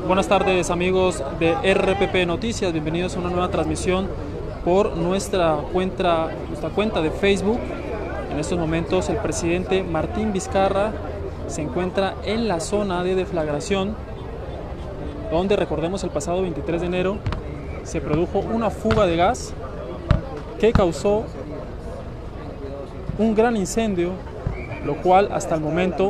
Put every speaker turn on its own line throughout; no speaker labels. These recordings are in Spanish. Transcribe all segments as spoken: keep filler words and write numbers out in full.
Buenas tardes, amigos de R P P Noticias, bienvenidos a una nueva transmisión por nuestra cuenta, nuestra cuenta de Facebook. En estos momentos el presidente Martín Vizcarra se encuentra en la zona de deflagración, donde, recordemos, el pasado veintitrés de enero se produjo una fuga de gas que causó un gran incendio, lo cual hasta el momento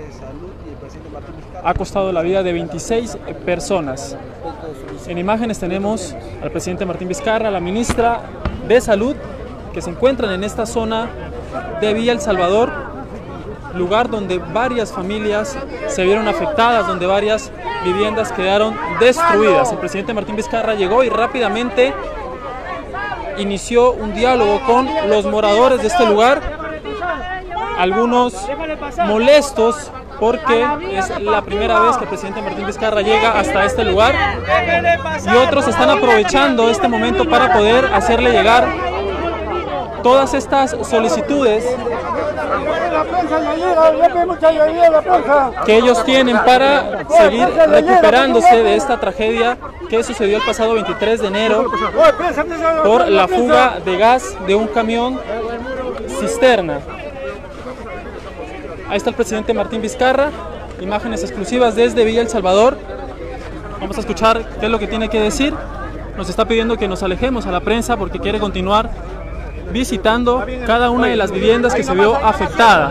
ha costado la vida de veintiséis personas. En imágenes tenemos al presidente Martín Vizcarra, a la ministra de Salud, que se encuentran en esta zona de Villa El Salvador, lugar donde varias familias se vieron afectadas, donde varias viviendas quedaron destruidas. El presidente Martín Vizcarra llegó y rápidamente inició un diálogo con los moradores de este lugar, algunos molestos porque es la primera vez que el presidente Martín Vizcarra llega hasta este lugar, y otros están aprovechando este momento para poder hacerle llegar todas estas solicitudes que ellos tienen para seguir recuperándose de esta tragedia que sucedió el pasado veintitrés de enero por la fuga de gas de un camión cisterna. Ahí está el presidente Martín Vizcarra, imágenes exclusivas desde Villa El Salvador. Vamos a escuchar qué es lo que tiene que decir. Nos está pidiendo que nos alejemos a la prensa porque quiere continuar visitando cada una de las viviendas que se vio afectada.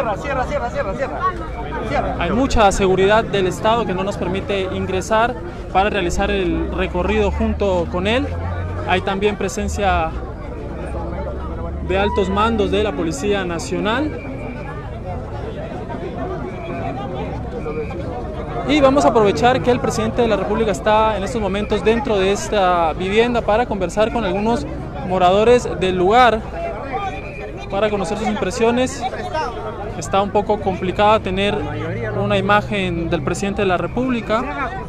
Hay mucha seguridad del Estado que no nos permite ingresar para realizar el recorrido junto con él. Hay también presencia de altos mandos de la Policía Nacional. Y vamos a aprovechar que el presidente de la República está en estos momentos dentro de esta vivienda para conversar con algunos moradores del lugar, para conocer sus impresiones. Está un poco complicado tener una imagen del presidente de la República.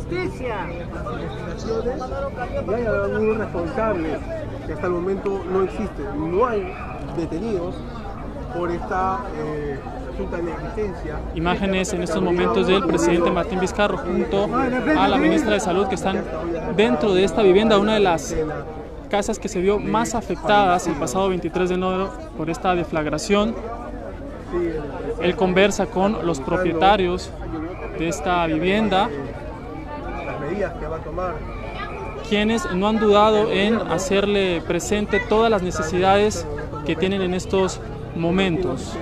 Y hay algunos responsables que hasta el momento no existen, no hay detenidos por esta eh, asunta negligencia.
Imágenes en estos momentos del presidente Martín Vizcarra junto a la ministra de Salud, que están dentro de esta vivienda, una de las casas que se vio más afectadas el pasado veintitrés de enero por esta deflagración. Él conversa con los propietarios de esta vivienda, quienes no han dudado en hacerle presente todas las necesidades que tienen en estos momentos.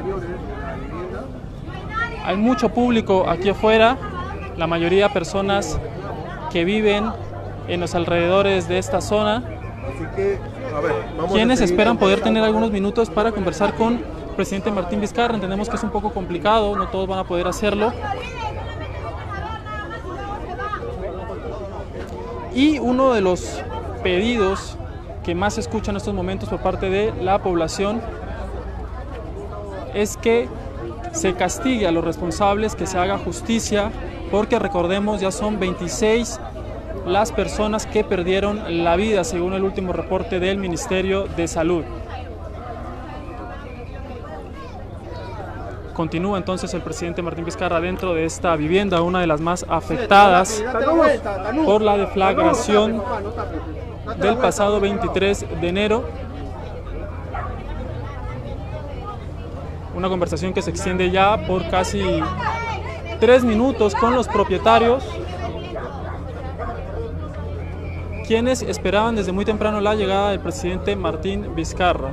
Hay mucho público aquí afuera, la mayoría personas que viven en los alrededores de esta zona, quienes esperan poder tener algunos minutos para conversar con el presidente Martín Vizcarra. Entendemos que es un poco complicado, no todos van a poder hacerlo. Y uno de los pedidos que más se escucha en estos momentos por parte de la población es que se castigue a los responsables, que se haga justicia, porque recordemos, ya son veintiséis las personas que perdieron la vida según el último reporte del Ministerio de Salud. Continúa entonces el presidente Martín Vizcarra dentro de esta vivienda, una de las más afectadas por la deflagración del pasado veintitrés de enero. Una conversación que se extiende ya por casi tres minutos con los propietarios, quienes esperaban desde muy temprano la llegada del presidente Martín Vizcarra.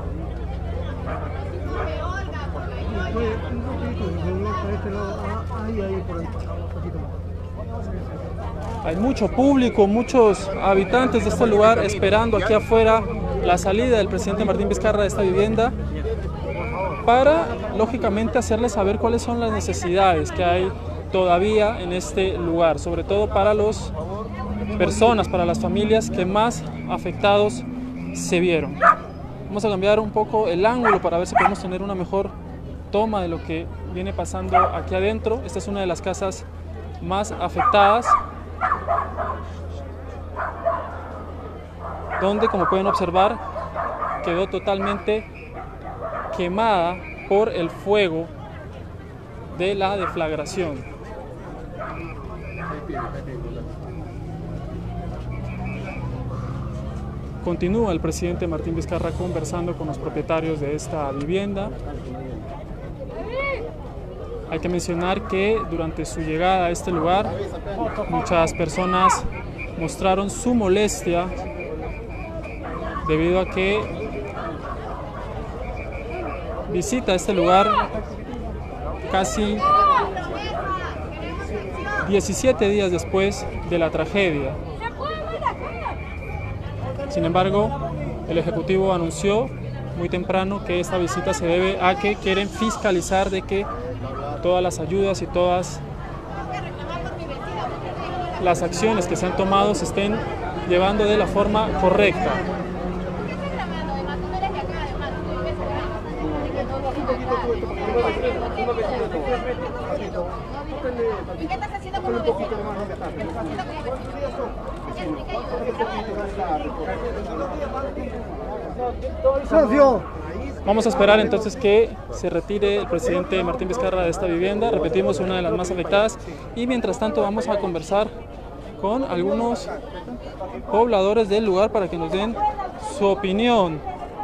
Hay mucho público, muchos habitantes de este lugar esperando aquí afuera la salida del presidente Martín Vizcarra de esta vivienda, para, lógicamente, hacerles saber cuáles son las necesidades que hay todavía en este lugar, sobre todo para las personas, para las familias que más afectados se vieron. Vamos a cambiar un poco el ángulo para ver si podemos tener una mejor toma de lo que viene pasando aquí adentro. Esta es una de las casas más afectadas, donde, como pueden observar, quedó totalmente quemada por el fuego de la deflagración. Continúa el presidente Martín Vizcarra conversando con los propietarios de esta vivienda. Hay que mencionar que durante su llegada a este lugar, muchas personas mostraron su molestia debido a que visita este lugar casi diecisiete días después de la tragedia. Sin embargo, el Ejecutivo anunció muy temprano que esta visita se debe a que quieren fiscalizar de que todas las ayudas y todas las acciones que se han tomado se estén llevando de la forma correcta.
¿Y qué estás haciendo con los vecinos?
Vamos a esperar entonces que se retire el presidente Martín Vizcarra de esta vivienda, repetimos, una de las más afectadas, y mientras tanto vamos a conversar con algunos pobladores del lugar para que nos den su opinión.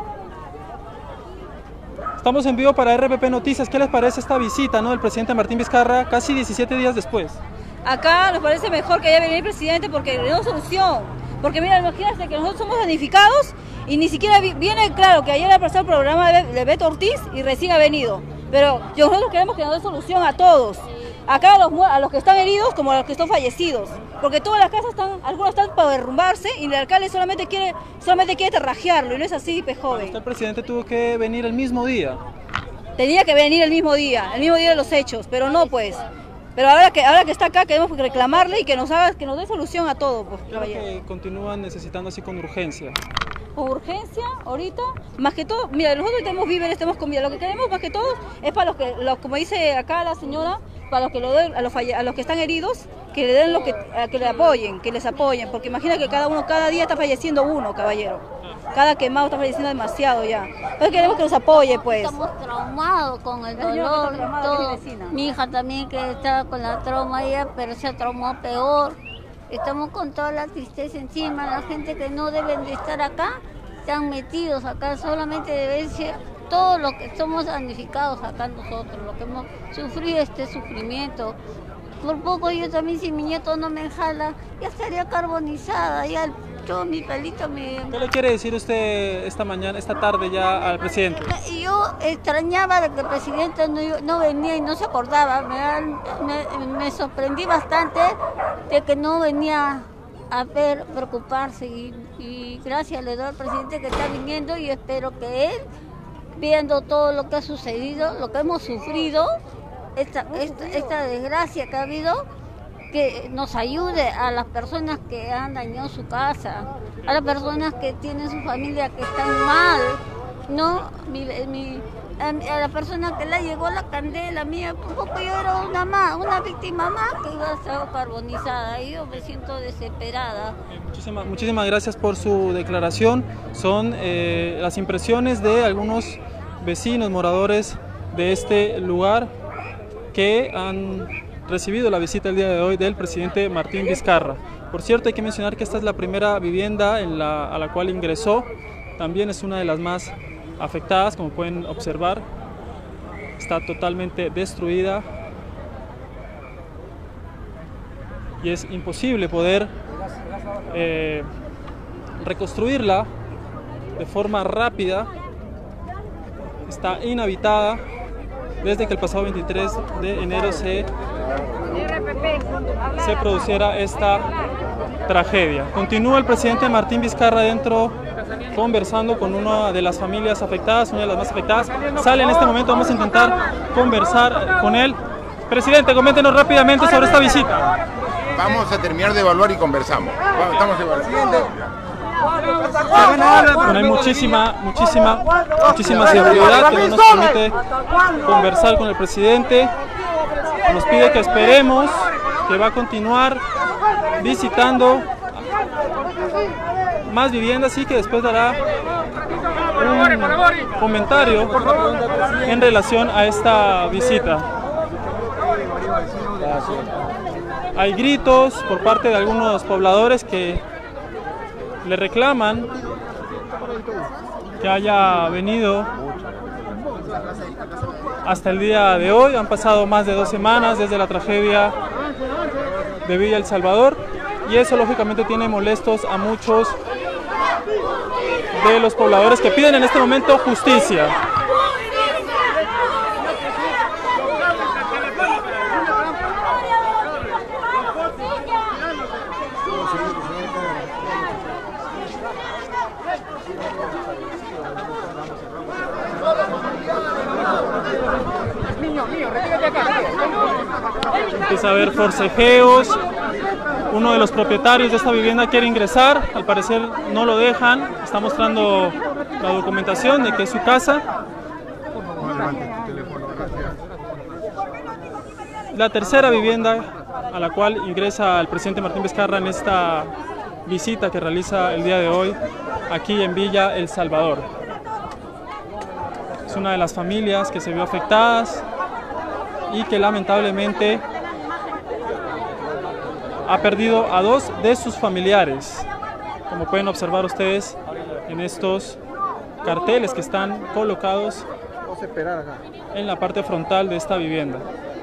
Estamos en vivo para R P P Noticias. ¿Qué les parece esta visita, ¿no?, del presidente Martín Vizcarra casi diecisiete días después?
Acá nos parece mejor que haya venido el presidente porque le da solución. Porque mira, imagínate que nosotros somos damnificados y ni siquiera viene, claro, que ayer ha pasado el programa de Beto Ortiz y recién ha venido. Pero nosotros queremos que nos dé solución a todos. Acá a los, a los que están heridos como a los que están fallecidos. Porque todas las casas están, algunos están para derrumbarse y el alcalde solamente quiere, solamente quiere terrajearlo y no es así, pe joven.
El presidente tuvo que venir el mismo día.
Tenía que venir el mismo día, el mismo día de los hechos, pero no pues. Pero ahora que ahora que está acá queremos reclamarle y que nos haga, que nos dé solución a todo, pues, caballero.
Que continúan necesitando así con urgencia.
Con urgencia, ahorita, más que todo, mira, nosotros tenemos víveres, tenemos comida, lo que queremos más que todo es para los que, los, como dice acá la señora, para los que lo den, a los falle, a los que están heridos, que le den lo que, a que le apoyen, que les apoyen, porque imagina que cada uno, cada día está falleciendo uno, caballero. Cada quemado está falleciendo demasiado ya. Entonces queremos que nos apoye, pues.
Estamos traumados con el dolor, todo. Mi hija también que está con la trauma ella, pero se traumó peor. Estamos con toda la tristeza encima. La gente que no deben de estar acá, están metidos acá. Solamente deben ser todos los que somos damnificados acá nosotros, los que hemos sufrido este sufrimiento. Por poco yo también, si mi nieto no me jala, ya estaría carbonizada, ya el, todo mi pelito me...
¿Qué le quiere decir usted esta mañana, esta tarde ya al presidente?
Yo extrañaba de que el presidente no, no venía y no se acordaba, me, me, me sorprendí bastante de que no venía a ver, preocuparse y, y gracias le doy al presidente que está viniendo y espero que él, viendo todo lo que ha sucedido, lo que hemos sufrido, Esta, esta, esta desgracia que ha habido, que nos ayude a las personas que han dañado su casa, a las personas que tienen su familia que están mal, no, mi, mi, a, a la persona que le llegó la candela mía, un poco yo era una más, una víctima más que iba a ser carbonizada, y yo me siento desesperada.
Muchísimas, muchísimas gracias por su declaración. Son eh, las impresiones de algunos vecinos, moradores de este lugar, que han recibido la visita el día de hoy del presidente Martín Vizcarra. Por cierto, hay que mencionar que esta es la primera vivienda en la, a la cual ingresó, también es una de las más afectadas, como pueden observar, está totalmente destruida y es imposible poder eh, reconstruirla de forma rápida, está inhabitada desde que el pasado veintitrés de enero se, se produciera esta tragedia. Continúa el presidente Martín Vizcarra dentro conversando con una de las familias afectadas, una de las más afectadas. Sale en este momento, vamos a intentar conversar con él. Presidente, coméntenos rápidamente sobre esta visita.
Vamos a terminar de evaluar y conversamos. Estamos evaluando.
Bueno, hay muchísima, muchísima, muchísima seguridad que no nos permite conversar con el presidente. Nos pide que esperemos, que va a continuar visitando más viviendas y que después dará un comentario en relación a esta visita. Hay gritos por parte de algunos pobladores que le reclaman que haya venido hasta el día de hoy. Han pasado más de dos semanas desde la tragedia de Villa El Salvador y eso lógicamente tiene molestos a muchos de los pobladores que piden en este momento justicia. Empieza a haber forcejeos. Uno de los propietarios de esta vivienda quiere ingresar, al parecer no lo dejan. Está mostrando la documentación de que es su casa. La tercera vivienda a la cual ingresa el presidente Martín Vizcarra en esta visita que realiza el día de hoy aquí en Villa El Salvador. Es una de las familias que se vio afectadas y que lamentablemente ha perdido a dos de sus familiares, como pueden observar ustedes en estos carteles que están colocados en la parte frontal de esta vivienda.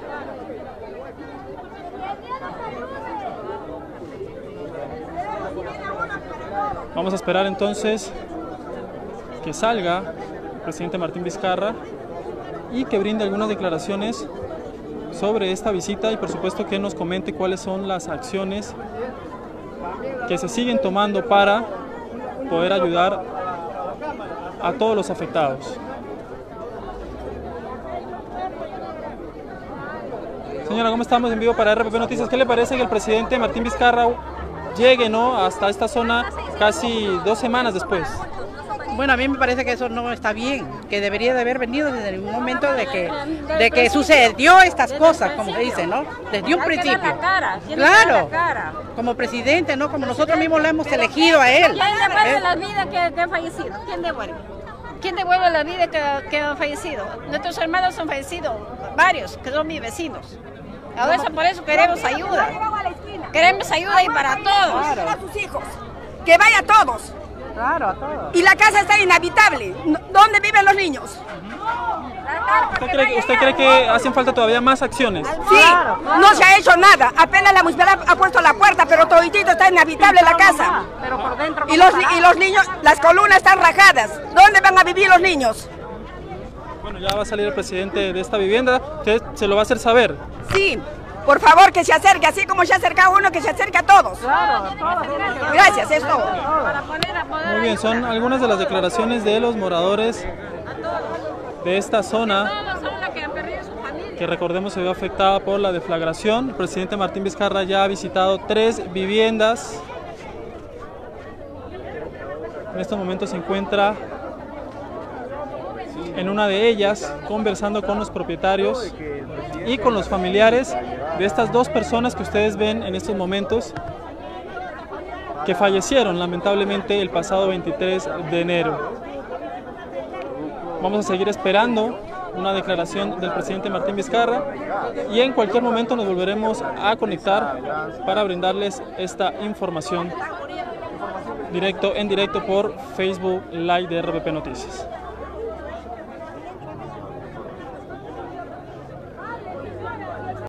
Vamos a esperar entonces que salga el presidente Martín Vizcarra y que brinde algunas declaraciones sobre esta visita y por supuesto que nos comente cuáles son las acciones que se siguen tomando para poder ayudar a todos los afectados. Señora, ¿cómo estamos? En vivo para R P P Noticias. ¿Qué le parece que el presidente Martín Vizcarra llegue, ¿no?, hasta esta zona casi dos semanas después?
Bueno, a mí me parece que eso no está bien, que debería de haber venido desde el momento de que, de que sucedió estas cosas, como se dice, ¿no? Desde un principio. Claro, como presidente, ¿no? Como nosotros mismos lo hemos elegido a él.
¿Quién devuelve la vida que, que ha fallecido? ¿Quién devuelve? ¿Quién devuelve la vida que, que ha fallecido? Nuestros hermanos han fallecido, varios, que son mis vecinos. Ahora eso, por eso queremos ayuda. Queremos ayuda y para todos.
Para sus hijos. Que vaya a todos.
Claro, a todos.
Y la casa está inhabitable. ¿Dónde viven los niños?
¿Usted cree, ¿Usted cree que hacen falta todavía más acciones?
Sí, no se ha hecho nada. Apenas la municipalidad ha puesto la puerta, pero toditito está inhabitable la casa.
Pero por dentro.
Y los, y los niños, las columnas están rajadas. ¿Dónde van a vivir los niños?
Bueno, ya va a salir el presidente de esta vivienda. ¿Usted se lo va a hacer saber?
Sí, por favor que se acerque, así como se ha acercado uno, que se acerque a todos. Gracias, es todo.
Muy bien, son algunas de las declaraciones de los moradores de esta zona que, recordemos, se vio afectada por la deflagración. El presidente Martín Vizcarra ya ha visitado tres viviendas. En estos momentos se encuentra en una de ellas conversando con los propietarios y con los familiares de estas dos personas que ustedes ven en estos momentos, que fallecieron lamentablemente el pasado veintitrés de enero. Vamos a seguir esperando una declaración del presidente Martín Vizcarra y en cualquier momento nos volveremos a conectar para brindarles esta información directo, en directo por Facebook Live de R P P Noticias.